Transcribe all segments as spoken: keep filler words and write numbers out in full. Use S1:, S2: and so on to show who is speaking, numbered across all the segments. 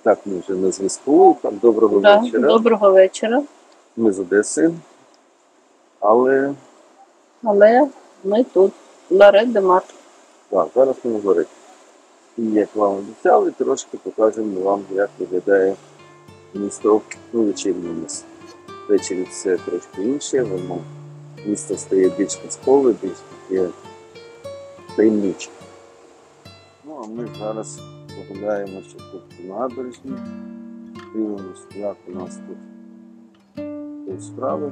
S1: Так, ми вже на зв'язку. Так, доброго
S2: Да,
S1: вечора.
S2: доброго вечора.
S1: Ми з Одеси. Але
S2: Але ми тут, Лорет де Мар.
S1: так, зараз ми говоримо. І як вам обіцяли, трошки покажемо вам, як виглядає місто у вечірнє місто. Ввечері все трошки інше, воно місто стає більш казкове, більш таке таємниче. Ну, а ми зараз погуляємо ще тут по набережні. Дивимося, як у нас тут тут справи.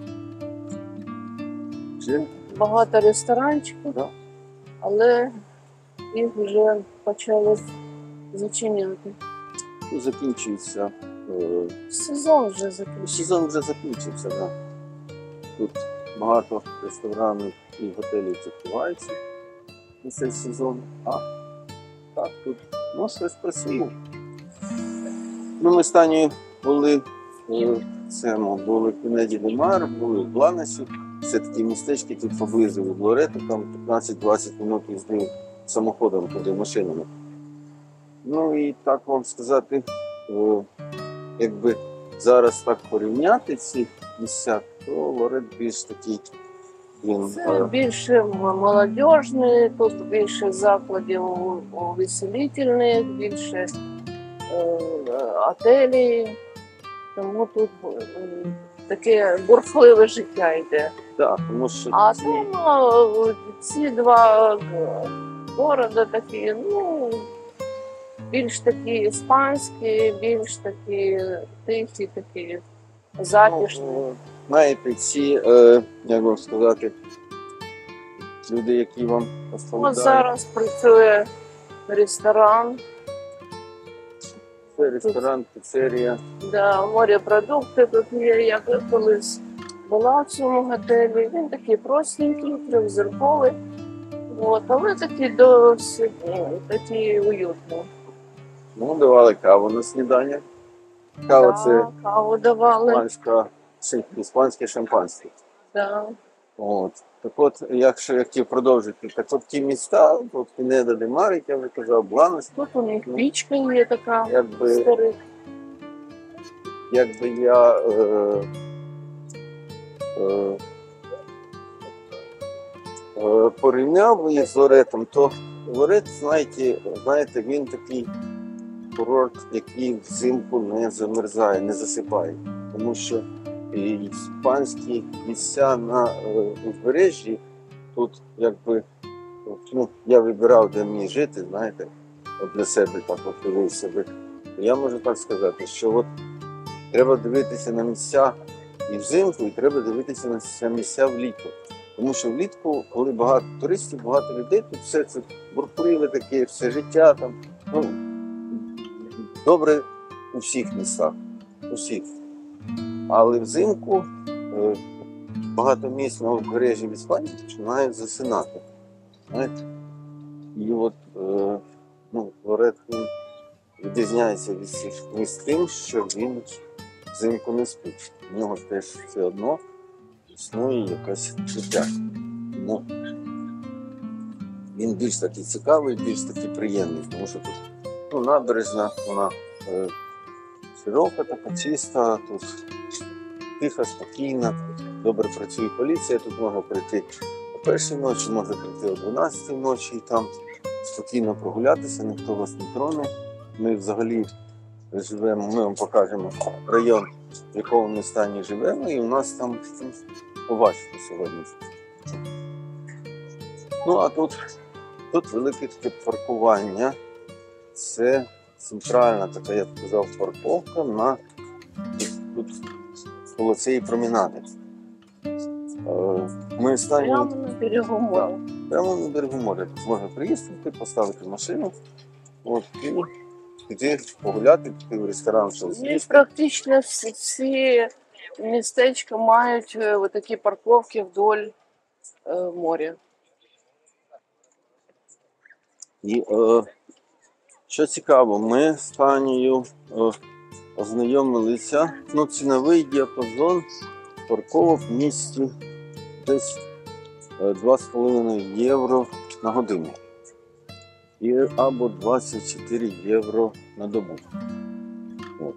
S1: Вже
S2: Багато ресторанчиків,
S1: Да.
S2: але їх вже почали зачиняти.
S1: ну, закінчується. е,
S2: Сезон вже закінчився.
S1: Сезон вже закінчився, так. Да. Тут багато ресторанів і готелів закриваються на цей сезон. А так, тут ну, щось працює. Ну, ми останні були е, в цьому, були в Пінеді де Мар, були в Бланесі. Це такі містечки тут поблизу від Лорету, там п'ятнадцять-двадцять минут їзди самоходом туди, машинами. Ну і так вам сказати, о, якби зараз так порівняти ці місця, то Лорет більш такий, він,
S2: Це
S1: е,
S2: більше молодіжний, тут більше закладів увеселительних, більше е, отелів. Тому тут е, таке бурхливе життя йде.
S1: да, тому що
S2: А
S1: ці,
S2: там е, ці два е, города такі, ну, більш такі іспанські, більш такі тихі, такі затишні.
S1: ну, знаєте, ці, е, як вам сказати, люди, які вам
S2: От
S1: розповідають,
S2: зараз працює ресторан,
S1: це ресторан, піцерія.
S2: да, морепродукти тут є. Я колись була в цьому готелі. Він такий простенький, трьохзірковий. От, але такий досить ну, такий уютний.
S1: Ну, давали каву на снідання. Кава
S2: Да,
S1: це
S2: каву давали.
S1: іспанська, іспанське шампанське.
S2: Да.
S1: От. Так от, якщо я хотів продовжити, так от ті міста, от Пінеда де Мар, як я вже казав, Бланес,
S2: Тут у них пічка є така,
S1: якби,
S2: старих.
S1: якби я е, е, е, порівняв їх з Лоретом, то Лорет, знаєте, знаєте, він такий курорт, який взимку не замерзає, не засипає. Тому що і іспанські місця на е, узбережжі, тут якби, ну, я вибирав, де мені жити, знаєте, от для себе так от вивів себе. Я можу так сказати, що от треба дивитися на місця і взимку, і треба дивитися на місця влітку. Тому що влітку, коли багато туристів, багато людей, тут все це бурхливе таке, все життя там, ну, добре у всіх містах, у всіх. Але взимку е, багато місць на узбережжі в Іспанії починають засинати. Знаєте? І от е, ну, Лорет він відрізняється від всіх міст тим, що він взимку не спить. У нього теж все одно існує якесь життя. Ну, він більш такий цікавий, більш такий приємний, тому що тут ну, набережна, вона е, широка, така чиста, тут тиха, спокійна, тут добре працює поліція, тут можна прийти о першій ночі, можна прийти о дванадцятій ночі і там спокійно прогулятися, ніхто вас не троне. Ми взагалі живемо, ми вам покажемо район, в якому ми стані живемо, і у нас там ну, побачите сьогодні. Ну а тут, тут велике таке паркування. Це центральна така, я б сказав, парковка на тут коло цієї промінади. Ми стані
S2: Прямо на берегу моря.
S1: прямо на берегу моря. Тут можна приїздити, поставити машину, от, і піти погуляти, піти в ресторан, щось
S2: І
S1: з'їсти.
S2: практично всі, всі містечка мають е, такі парковки вдоль е, моря.
S1: І е, що цікаво, ми з Танею е, ознайомилися, ну, ціновий діапазон парковок в місті десь е, два з половиною євро на годину. І, або двадцять чотири євро на добу. От.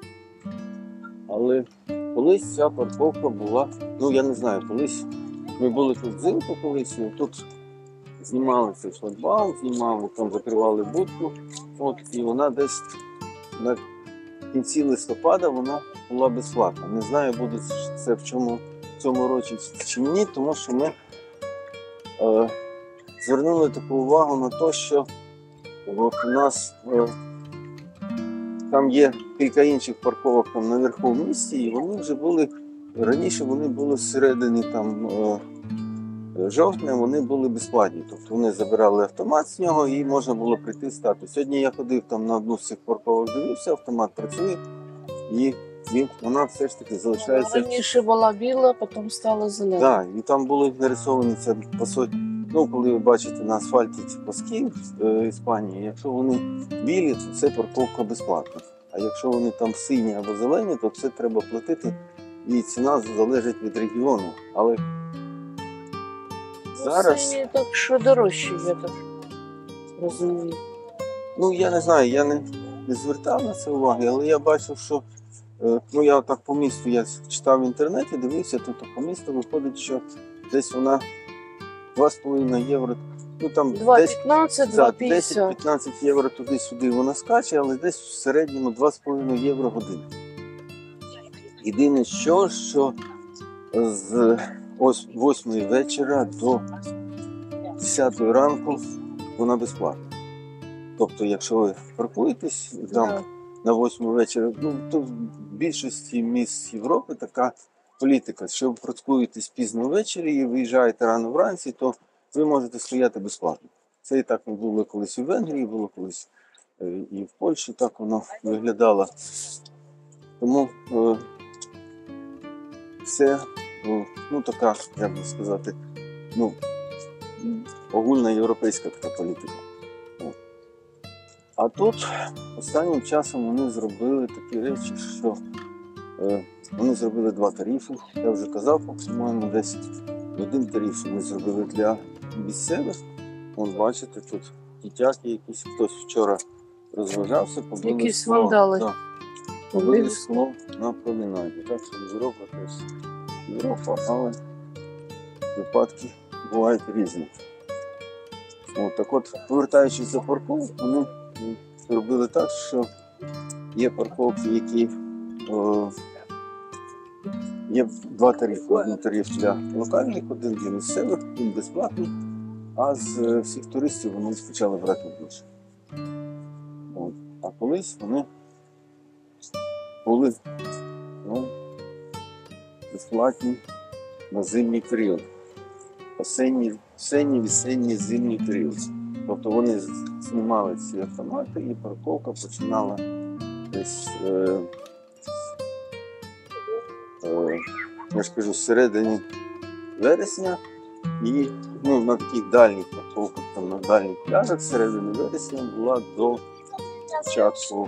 S1: Але колись ця парковка була, ну я не знаю, колись ми були тут взимку колись, і тут знімали цей шлагбаум, знімали, там закривали будку, от, і вона десь на кінці листопада вона була безплатна. Не знаю, буде це в чому в цьому році чи ні, тому що ми е, звернули таку увагу на те, що от у нас е, там є кілька інших парковок там наверху в місті, і вони вже були, раніше вони були всередині там е, жовтня, вони були безплатні. Тобто вони забирали автомат з нього і можна було прийти стати. Сьогодні я ходив там на одну з цих парковок, дивився, автомат працює, і він, вона все ж таки залишається.
S2: Раніше була біла, потім стала зелена.
S1: Так, і там були нарисовані це по соті. Ну, коли ви бачите на асфальті ці паски в Іспанії, якщо вони білі, то це парковка безплатна. А якщо вони там сині або зелені, то це треба платити, і ціна залежить від регіону. Але зараз,
S2: Сині так що дорожчі, я так розумію.
S1: ну я не знаю, я не, не звертав на це уваги, але я бачив, що е, ну я так по місту, я читав в інтернеті, дивився, то по місту виходить, що десь вона два з половиною євро, ну там
S2: два
S1: десь
S2: п'ятнадцять, два п'ятдесят.
S1: десять-п'ятнадцять євро туди-сюди вона скаче, але десь в середньому два з половиною євро годину. Єдине що, що з восьмої вечора до десятої ранку вона безплатна. Тобто, якщо ви паркуєтесь там
S2: Да.
S1: на восьму вечора, ну то в більшості міст Європи така політика, що ви паркуєтесь пізно ввечері і виїжджаєте рано вранці, то ви можете стояти безплатно. Це і так було колись у Венгрії, було колись е, і в Польщі, так воно виглядало. Тому е, це ну, ну, така, як би сказати, ну, огульна європейська така політика. О. А тут останнім часом вони зробили такі речі, що е, вони зробили два тарифи. Я вже казав, по-моєму, десь один тариф вони зробили для місцевих. Вон, бачите, тут дитяки якісь, хтось вчора розважався, побили
S2: Якісь
S1: скло.
S2: вандали.
S1: Да. Побили скло на променаді. Так що Європа теж Європа, але випадки бувають різні. От, так от, повертаючись до парковок, вони зробили так, що є парковки, які о, є два тарифи. Один тариф для локальних, один для місцевих, він безплатний, а з всіх туристів вони почали брати гроші. От. А колись вони були ну, безплатні на зимній період. Осенній, осенній, весенній, зимній період. Тобто вони знімали ці автомати і парковка починала десь, е, е, я ж кажу, з середини вересня і ну, на таких дальніх парковках, там на дальніх пляжах з середини вересня була до початку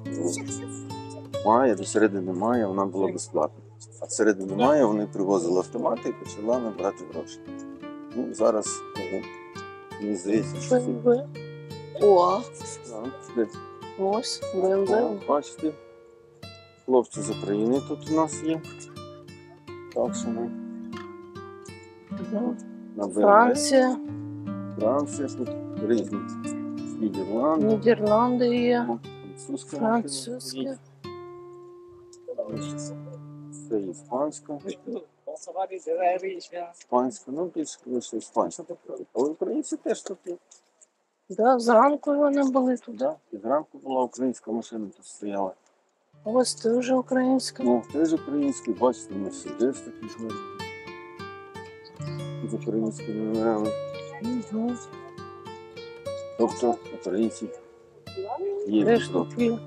S1: мая, до середини мая вона була безплатна. А в середині мая вони привозили автомати і почала набрати гроші. Ну, зараз, ну, мені здається, що це...
S2: БМВ. О,
S1: Так,
S2: ось БМВ.
S1: бачите, хлопці з України тут у нас є. Так що ми
S2: Ну,
S1: на БМВ.
S2: Франція,
S1: Франція, тут різні. Нідерланди,
S2: Нідерланди є,
S1: французька.
S2: французьке.
S1: Це іспанська. Іспанська, ну більше, більше іспанська. Але українці теж тут є.
S2: Да, зранку вони були туди.
S1: Да. І зранку була українська машина, тут стояла.
S2: Ось теж українська.
S1: Ну, теж український, бачите, Мерседес такий гарний. З українськими номерами.
S2: Угу.
S1: Тобто українці є.
S2: Теж
S1: тут.
S2: тут є.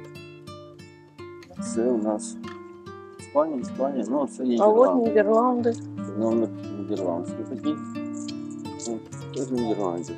S1: Це у нас Іспанія, Іспанія, ну це
S2: А от
S1: Нідерланди.
S2: Нідерланди.
S1: Це номер нідерландський такий. Ну, Це з Нідерландів.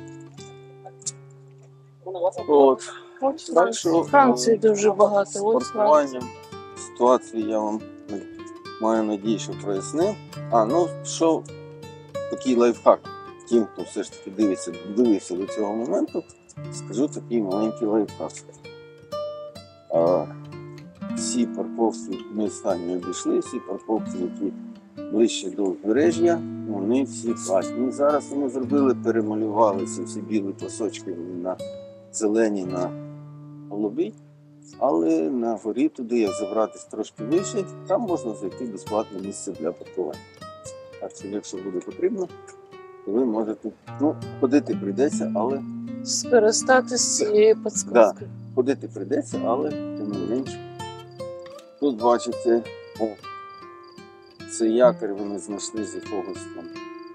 S1: От.
S2: От
S1: Так що,
S2: Франції дуже багато.
S1: З
S2: От Франція.
S1: паркуванням ситуацію я вам маю надію, що прояснив. А, ну що, такий лайфхак. Тим, хто все ж таки дивиться, дивився до цього моменту, скажу такий маленький лайфхак. А, всі парковки ми останні обійшли, всі парковки, які ближче до узбережжя, вони всі платні. Зараз вони зробили, перемалювали ці всі білі пасочки на зелені, на голубі. Але на горі туди, як забратись трошки вище, там можна знайти безплатне місце для паркування. Так що, якщо буде потрібно, то ви можете, ну, ходити прийдеться, але
S2: Скористатись цією підсказкою.
S1: ходити прийдеться, але тим не менше. Тут бачите, о, це якір вони знайшли з якогось там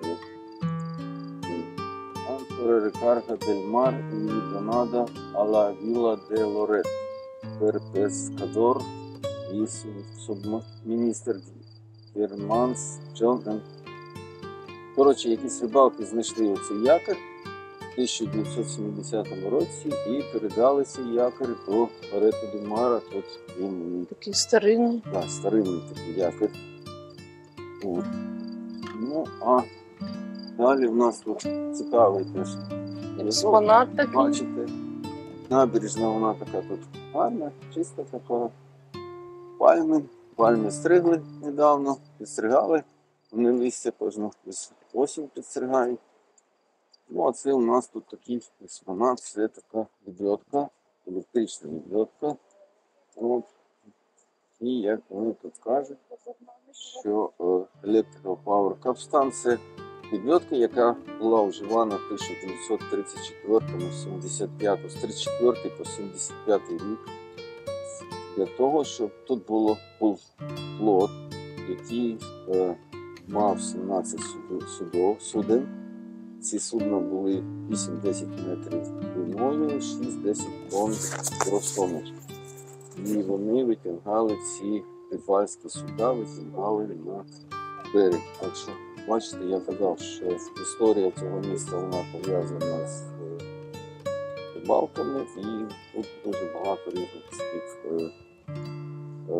S1: Анкора, Рекарга, Дель Мар і Донада, Ала Віла де Лорет, Перпескадор і субміністр Германс Джон. Коротше, якісь рибалки знайшли оцей якір в тисяча дев'ятсот сімдесятому році і передали цей якір до Лоретто де Мара. Тут він
S2: Такий старинний.
S1: да, старинний такий якір. От. Ну, а далі в нас тут цікавий теж
S2: Експонат такий.
S1: бачите, набережна вона така тут гарна, чиста така. Пальми, пальми стригли недавно, підстригали. Вони листя кожну осінь підстригають. Ну, а це у нас тут такий експонат, це така відльотка, електрична відльотка. От. І як вони тут кажуть, що Electrical Power Capstan – це відльотка, яка була вживана в тисяча дев'ятсот тридцять четвертому - сімдесят п'ятому, з тридцять четвертого по сімдесят п'ятий рік, для того, щоб тут було, був флот, який е, мав сімнадцять судов, суден. Ці судна були вісім-десять метрів длиною, шість-десять тонн розсону. І вони витягали ці рибальські суда, витягали на берег. Так що, бачите, я казав, що історія цього міста вона пов'язана з рибалками, і тут дуже багато різних таких, е, е,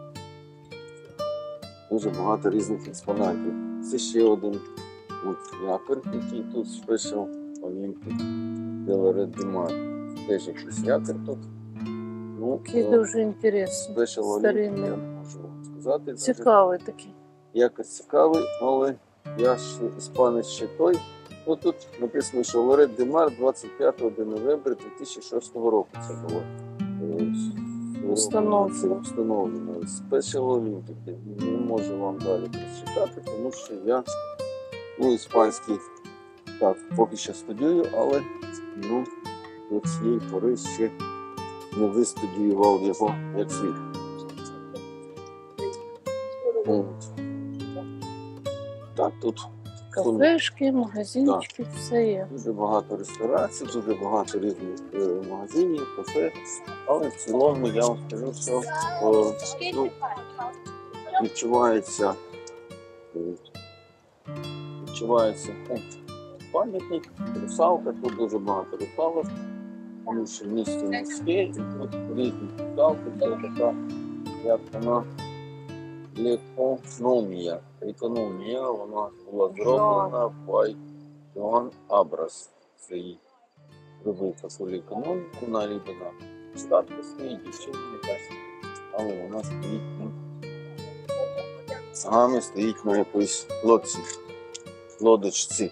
S1: дуже багато різних експонатів. Це ще один от якір, який тут Special Olympic de Lorette de Mar. Теж якийсь якір тут. Ну,
S2: Такий дуже інтересний.
S1: Special Olympic,
S2: Старинний.
S1: я не можу вам сказати.
S2: Цікавий такий.
S1: Якось цікавий, але я ж іспанець ще той. Ну, тут написано, що Лорет де Мар двадцять п'ятого новембра дві тисячі шостого року це було.
S2: Встановлено.
S1: Встановлено. Special Olympic. Не можу вам далі прочитати, тому що я ну, іспанський так, поки що студію, але ну, до цієї пори ще не вистудіював його як слід. От. Так, тут
S2: Кафешки, магазинчики, все є.
S1: дуже багато ресторацій, дуже багато різних е, магазинів, кафе. Але в цілому я вам скажу, що о, ну, відчувається, е, відчувається о, пам'ятник, русалка, тут дуже багато русалок, тому що місто міське, і тут різні русалки, це така, як вона, Економія. Економія, вона була зроблена by Joan Abras. Це її робив таку економіку, вона рідина. Статка стоїть, дівчина якась, але вона стоїть, ну, саме стоїть на якоїсь лодці, лодочці.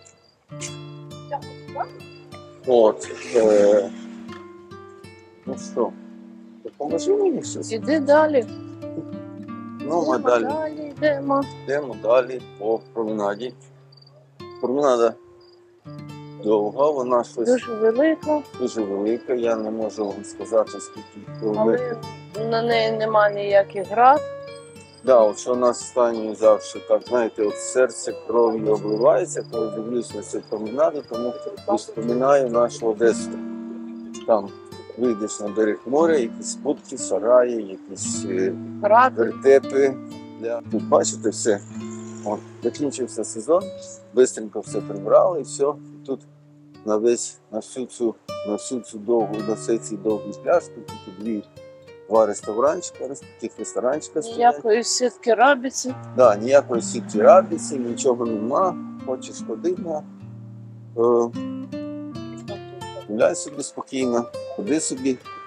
S1: От, е, ну що, допоможи мені щось?
S2: Іди далі.
S1: Ну, ми
S2: Йдемо
S1: далі.
S2: далі йдемо.
S1: Йдемо далі по променаді. Променада довга, вона щось
S2: Дуже велика,
S1: дуже велика. Я не можу вам сказати, скільки
S2: але
S1: кілометрів.
S2: на неї нема ніяких град.
S1: Да, от що нас останньою завжди, так, знаєте, от серце кров'ю обливається, коли дивлюсь на цю променаду, тому вспоминаю нашу Одесу. Там вийдеш на берег моря, якісь будки, сараї, якісь е,
S2: Град.
S1: вертепи. Для... Тут бачите все. От, закінчився сезон, швидко все прибрали і все. І тут на весь, на всю цю, на всю цю довгу, на цей цей довгий пляж, тут тільки дві, два ресторанчика, таких ресторанчика стоять.
S2: Ніякої сітки рабиці.
S1: Да, ніякої сітки радиці, нічого нема. Хочеш ходи на е, гуляй собі спокійно, ходи собі.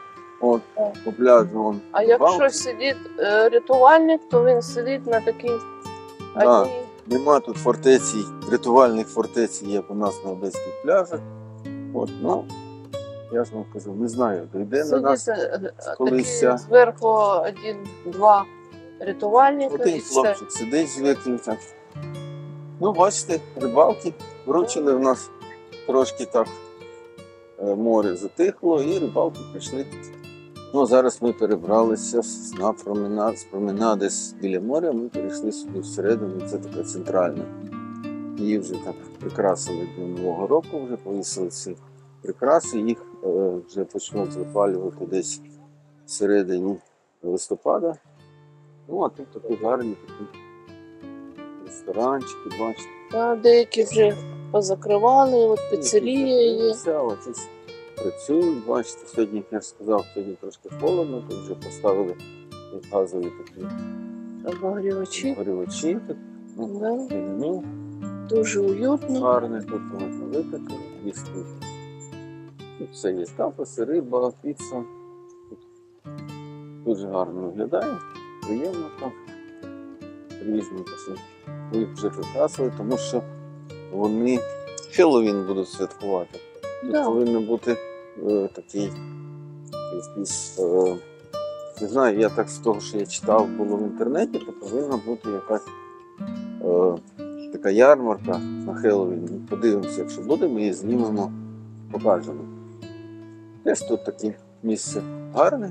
S1: От,
S2: Так.
S1: по пляжу вон.
S2: А якщо
S1: рибалки.
S2: сидить е, рятувальник, то він сидить на такій
S1: Да.
S2: одній.
S1: Нема тут фортеці, рятувальних фортець, як у нас на одеських пляжах. От, ну, я ж вам кажу, не знаю, дійде на нас.
S2: Сидить е, е,
S1: колись
S2: такі
S1: ця-
S2: зверху один-два рятувальника.
S1: Один
S2: і все.
S1: хлопчик сидить звідти. Так. Ну, бачите, рибалки вручили в нас трошки так е, море затихло і рибалки пішли. Ну, зараз ми перебралися з- на променад, з променади з- біля моря, ми перейшли сюди всередину, це така центральна. Її вже так прикрасили до Нового року, вже повісили ці прикраси, їх е, вже почнуть запалювати десь всередині листопада. Ну, а тут такі гарні такі ресторанчики, бачите.
S2: Та деякі вже позакривали, от піцерія є.
S1: Все, оце працюють, бачите, сьогодні, як я ж сказав, сьогодні трошки холодно, тут вже поставили газові такі
S2: Обогрівачі.
S1: горілочі, ну,
S2: Да.
S1: меню
S2: Дуже уютно.
S1: гарне, тут можна випити, їсти. Тут все є тапоси, риба, піца. Тут дуже гарно виглядає, приємно так. Різні такі. Ми їх вже прикрасили, тому що вони Хеллоуін будуть святкувати. Тут
S2: Да.
S1: повинен бути е, такий якийсь, е, не знаю, я так з того, що я читав, було в інтернеті, то повинна бути якась е, така ярмарка на Хеллоуін. Подивимося, якщо буде, ми її знімемо, покажемо. Теж тут таке місце гарне,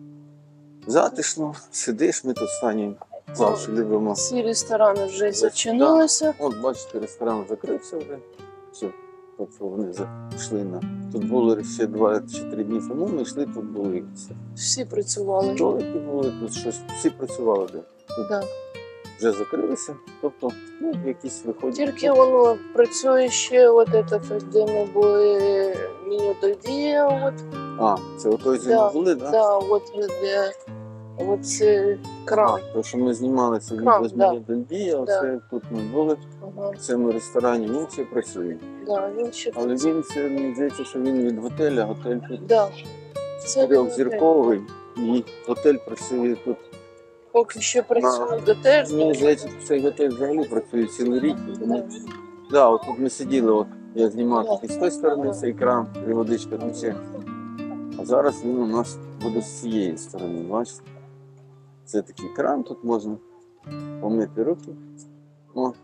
S1: затишно, сидиш, ми тут стані завжди любимо.
S2: Всі ресторани вже зачинилися.
S1: От бачите, ресторан закрився вже. Все. Тобто вони зайшли на. Тут були ще два чи три дні тому, ми йшли, тут були і все.
S2: Всі працювали.
S1: Столики були, тут щось, всі працювали, де. Тут
S2: Да.
S1: вже закрилися. Тобто, ну, якісь виходять.
S2: Тільки воно працює ще, от це, де ми були меню Додія, от,
S1: А, це отой зимі
S2: Да,
S1: були, так?
S2: да, от де, от це кран.
S1: То, що ми знімали це
S2: Крам,
S1: відео з
S2: да.
S1: Дельдія, оце тут ми були,
S2: Ага,
S1: в цьому ресторані, він ще працює.
S2: да, він ще
S1: Але він, це, мені здається, що він від готеля, готель тут
S2: да. Це
S1: трьохзірковий, і готель працює тут.
S2: поки що працює готель.
S1: Мені здається, що цей готель взагалі працює цілий рік. Тому,
S2: Да.
S1: да, от тут ми сиділи, от я знімав
S2: Да.
S1: тут і з тої сторони цей кран, і водичка тече. А зараз він у нас буде з цієї сторони, бачите? Це такий кран, тут можна помити руки. О.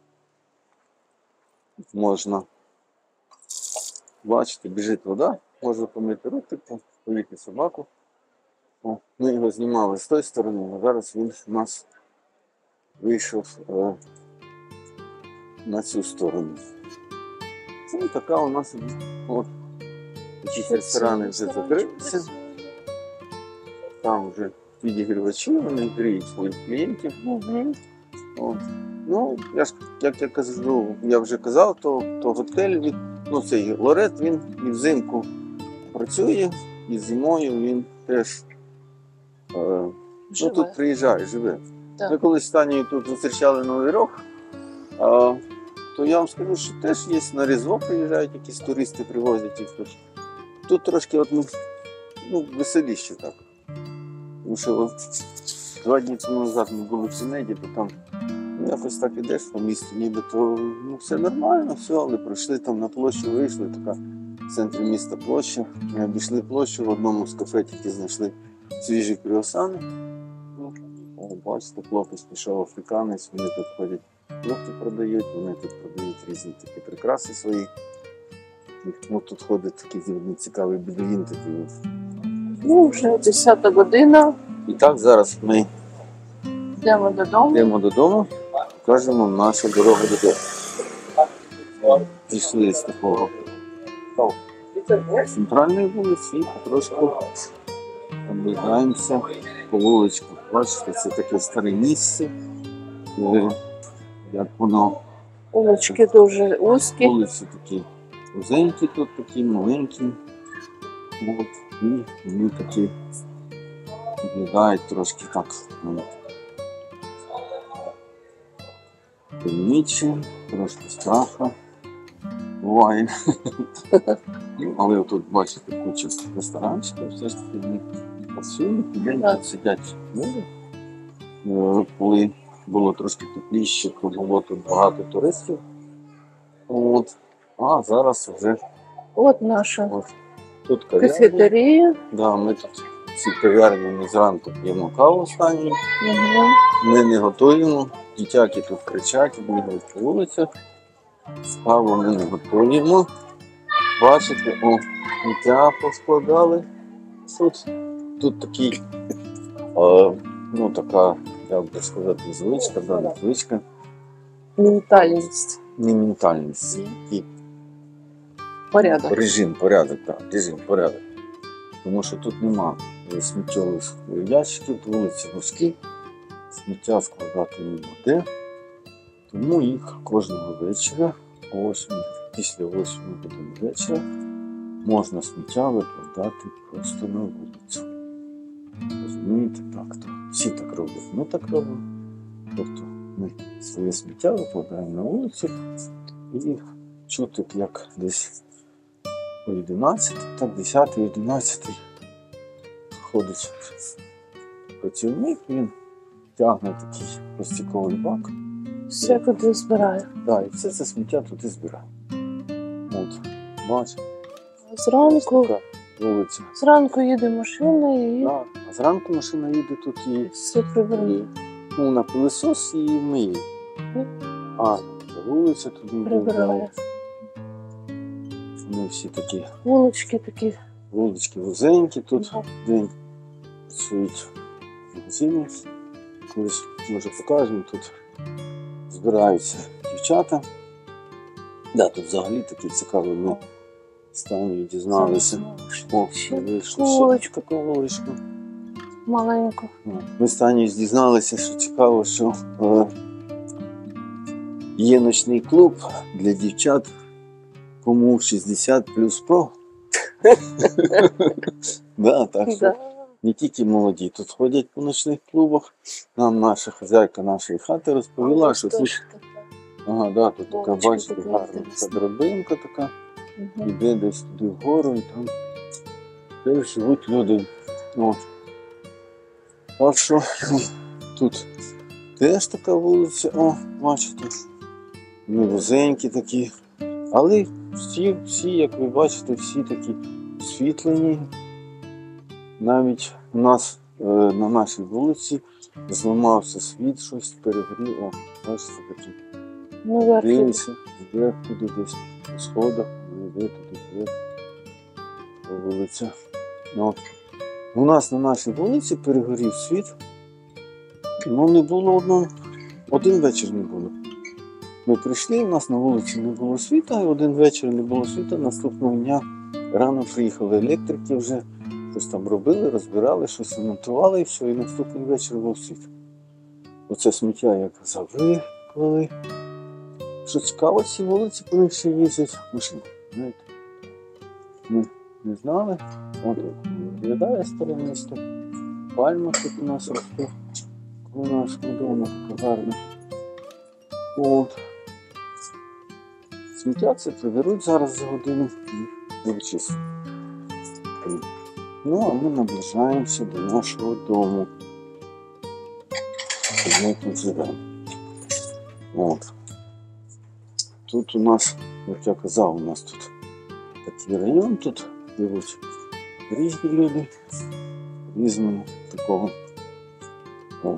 S1: Тут можна, бачите, біжить вода, можна помити руки, поїти собаку. О, ми його знімали з тої сторони, а зараз він у нас вийшов е, на цю сторону. Ну, така у нас от, якісь ресторани вже закрилися. Там вже підігрівачі, вони гріють своїх клієнтів.
S2: Угу.
S1: От. Ну, я ж, як я кажу, я вже казав, то, то готель, від, ну цей Лорет, він і взимку працює, і зимою він теж е, ну, тут приїжджає, живе.
S2: Так.
S1: Ми колись з Танією тут зустрічали Новий Рок, а, то я вам скажу, що теж є на Різдво приїжджають якісь туристи, привозять їх тут. Тут трошки от, ну, ну, веселіще так. Тому що от, два дні тому назад ми були в Сенеді, то там ну, якось так ідеш по місту, ніби то ну, все нормально, все, але пройшли там на площу, вийшли, така в центрі міста площа. Ми обійшли площу, в одному з кафе тільки знайшли свіжі круасани. Ну, о, бачите, хлопець пішов африканець, вони тут ходять, фрукти продають, вони тут продають різні такі прикраси свої. І, ну, тут ходить такий цікавий бедуїн такий. От.
S2: Ну, вже десята година.
S1: І так, зараз ми
S2: Йдемо додому.
S1: йдемо додому, покажемо нашу дорогу додому. Зійшли з такого центральної вулиці і потрошку облігаємося по вуличку. Бачите, це таке старе місце, е, як воно,
S2: Вулички дуже вузькі.
S1: вулиці такі вузенькі тут, такі маленькі. От, і вони такі виглядають трошки так. Ну, темнічі, трошки страха буває. Ну, але тут бачите куча ресторанчиків, все ж таки вони працюють, люди
S2: Так.
S1: тут сидять люди. Е, Коли було трошки тепліше, то було тут багато туристів. От. А зараз вже
S2: От наша
S1: от, тут кав'ярня.
S2: кафетерія.
S1: Да, ми тут в цій кав'ярні ми зранку п'ємо каву останню.
S2: Угу.
S1: Ми не готуємо. Дітяки тут кричать, бігають по вулицях. Каву ми не готуємо. Бачите, о, сміття поскладали. Тут, тут такий, е, ну така, як би сказати, звичка, да, не звичка,
S2: Ментальність.
S1: не ментальність. І
S2: Порядок.
S1: режим, порядок, так, режим, порядок. Тому що тут нема сміттєвих ящиків, вулиці вузькі, сміття складати нема де. Тому їх кожного вечора, о восьмій, після восьмої години вечора, можна сміття викладати просто на вулицю. Розумієте, так, то всі так роблять, ми так робимо. Тобто ми своє сміття викладаємо на вулицю і чути, як десь о одинадцятій, так десятій, одинадцятій ходить працівник, він тягне такий пластиковий бак.
S2: Все туди збирає.
S1: Да, і все це сміття туди збирає. От, бачите,
S2: Зранку,
S1: така вулиця.
S2: зранку їде машина і
S1: Да. А зранку машина їде тут і,
S2: все прибирає.
S1: і ну, на пилосос і миє. А вулиця туди йде.
S2: Прибирає.
S1: Вони всі такі
S2: Вулички такі.
S1: вулички вузенькі тут
S2: Ага.
S1: день працюють магазини. Колись, може, покажемо, тут збираються дівчата. Да, тут взагалі такі цікаві, ми стані дізналися. О,
S2: Ще
S1: вийшло
S2: вуличку.
S1: таку вуличку.
S2: Маленьку.
S1: Ми стані дізналися, що цікаво, що е, є ночний клуб для дівчат, кому шістдесят плюс про. Да, так що
S2: Да.
S1: не тільки молоді тут ходять по ночних клубах. Нам наша хазяйка нашої хати розповіла, що тут,
S2: Теж таке.
S1: ага, да, тут така,
S2: Вуличка
S1: бачите,
S2: така
S1: гарна
S2: інтересна.
S1: така драбинка така,
S2: Мгм.
S1: іде десь туди вгору і там теж живуть люди. От. Так що ну, тут теж така вулиця, о, бачите, вони вузенькі такі, але всі, всі, як ви бачите, всі такі освітлені. Навіть у нас е, на нашій вулиці зламався світ, щось перегрів. О, бачите, такі.
S2: Ну, верх.
S1: Дивися, вверх туди десь по сходах, йде туди вверх по вулиця. Ну, от. У нас на нашій вулиці перегорів світ. Ну не було одного, один вечір не було. Ми прийшли, у нас на вулиці не було світа, і один вечір не було світа, наступного дня рано приїхали електрики вже. Щось там робили, розбирали, щось ремонтували і все, і наступний вечір був світ. Оце сміття, я казав, виклали. Що цікаво, ці вулиці, по них ще їздять машини. Знаєте? Ми не знали. От виглядає старе місто. Пальма тут у нас росте. У нашому дому така гарна. От. Сміття це приберуть зараз за годину і вичислять. Ну, а ми наближаємося до нашого дому. Ми тут живемо. От. Тут у нас, як я казав, у нас тут такий район, тут живуть різні люди, різного такого о,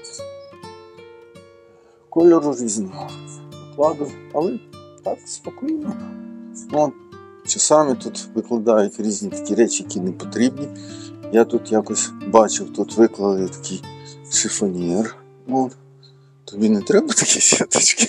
S1: кольору різного складу, але так спокійно. О, часами тут викладають різні такі речі, які не потрібні. Я тут якось бачив, тут виклали такий шифонєр. От. Тобі не треба такі сіточки?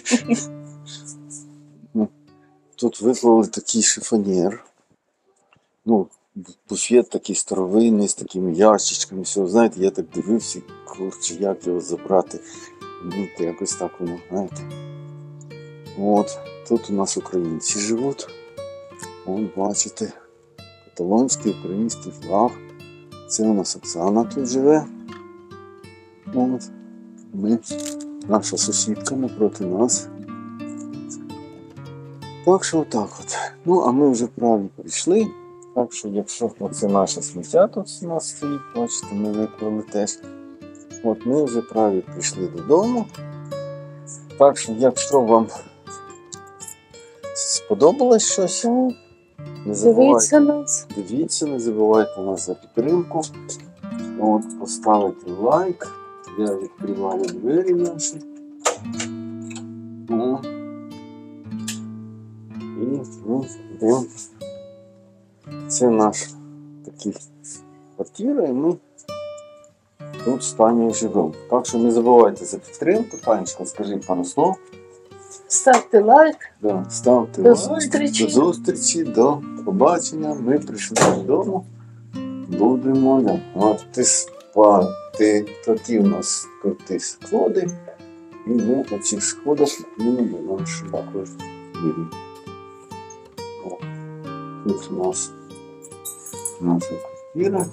S1: Тут виклали такий шифонєр. Ну, буфет такий старовинний, з такими ящичками. Все, знаєте, я так дивився, курче, як його забрати. Ну, якось так воно, знаєте. От, тут у нас українці живуть. От, бачите, каталонський, український флаг. Це у нас Оксана тут живе. От, ми, наша сусідка напроти нас. Так що отак от. Ну, а ми вже праві прийшли. Так що, якщо оце наше сміття тут у нас стоїть, бачите, ми виклали теж. От ми вже праві прийшли додому. Так що, якщо вам сподобалось щось, не
S2: Дивіться
S1: забувайте,
S2: нас.
S1: дивіться, не забувайте нас за підтримку. От, поставити лайк. Я відкриваю двері наші. О. І ми йдемо. Це наш такий квартира, і ми тут з Танею живемо. Так що не забувайте за підтримку. Танечка, скажи пару слов.
S2: Ставте лайк.
S1: Да, ставте
S2: До
S1: лайк.
S2: зустрічі.
S1: До зустрічі, до побачення. Ми прийшли додому. Будемо лягати спати. Такі у нас круті сходи. І ми по цих сходах йдемо до нашої квартири. О, тут у нас наша квартира.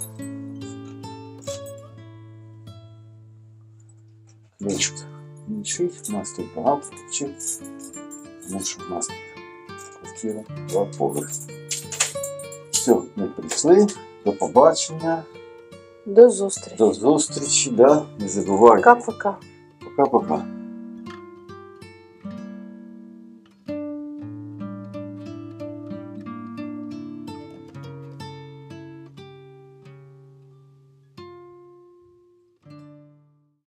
S1: Ключик інший. У нас тут багато ключів. Тому що в нас квартира два поверхи. Все, ми прийшли. До побачення.
S2: До зустрічі.
S1: До зустрічі. Да? Не забувайте.
S2: Пока-пока.
S1: Пока-пока.